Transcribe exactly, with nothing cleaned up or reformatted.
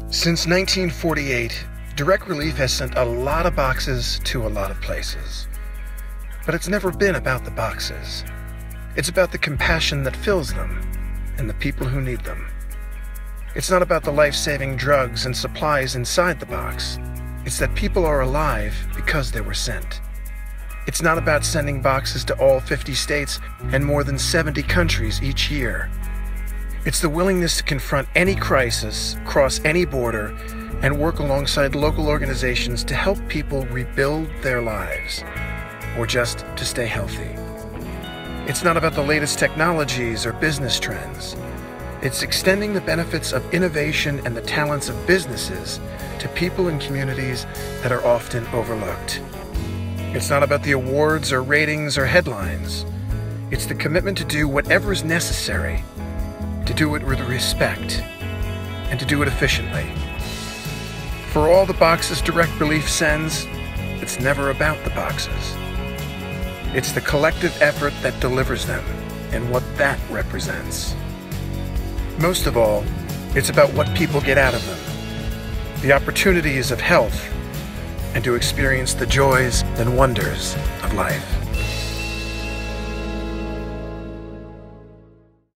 Since nineteen forty-eight, Direct Relief has sent a lot of boxes to a lot of places. But it's never been about the boxes. It's about the compassion that fills them and the people who need them. It's not about the life-saving drugs and supplies inside the box. It's that people are alive because they were sent. It's not about sending boxes to all fifty states and more than seventy countries each year. It's the willingness to confront any crisis, cross any border, and work alongside local organizations to help people rebuild their lives, or just to stay healthy. It's not about the latest technologies or business trends. It's extending the benefits of innovation and the talents of businesses to people and communities that are often overlooked. It's not about the awards or ratings or headlines. It's the commitment to do whatever is necessary, to do it with respect, and to do it efficiently. For all the boxes Direct Relief sends, it's never about the boxes. It's the collective effort that delivers them and what that represents. Most of all, it's about what people get out of them, the opportunities of health, and to experience the joys and wonders of life.